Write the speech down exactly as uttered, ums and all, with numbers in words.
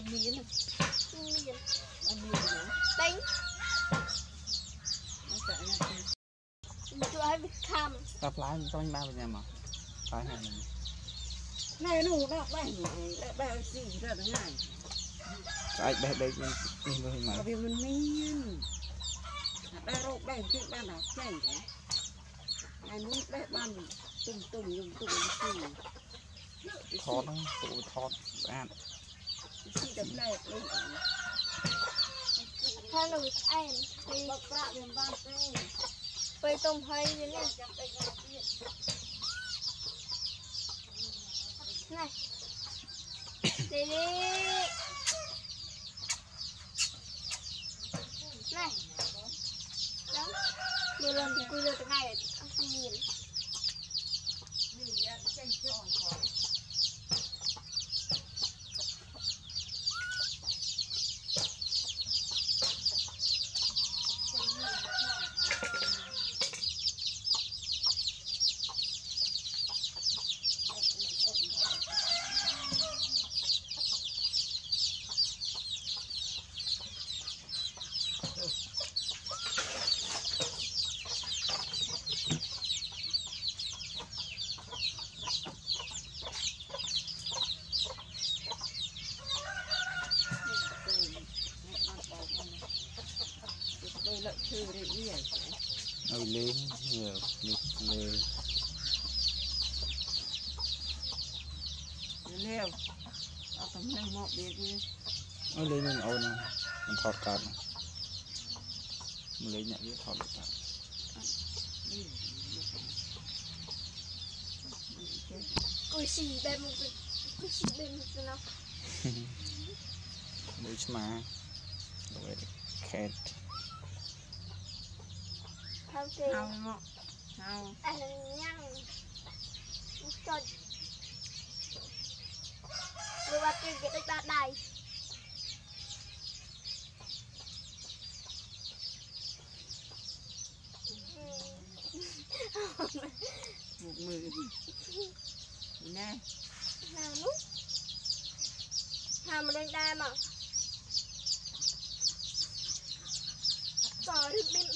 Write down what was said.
ăn miếng này miếng ăn miếng nữa tính nó sẽ là tụi hay bị khăm tập lái mình cho anh ba bây giờ mà lái này mình này nó đã bảy này bảy gì ra được ngày ai bé bé mình mình mình mà vì mình miên ba rô bảy cái ba đã chảy ai muốn bé ban tung tung dùng tung gì thọt đó tụ thọt ăn khi đập lại luôn thay là bị anh thì bọc ra bên ban tê ไปต้มให้เลยเนี่ยนี่เดี๋ยวนี่แล้วเดี๋ยวเราคุยเรื่องอะไรอ่ะมีน lợi thư đấy nhỉ ơi lên nhiều lên leo ở tầm này một biệt đi ơi lên mình ôn mình thọt cạn mình lấy nhận cái thọt cạn Ui xì bên một cái Ui xì bên một cái nào mũi mà rồi cat Hào kì hào ngọ hào anh nhăn cho rồi bắt cái cái đá đầy một mười nè nào nút hàm lên đây mà trời bên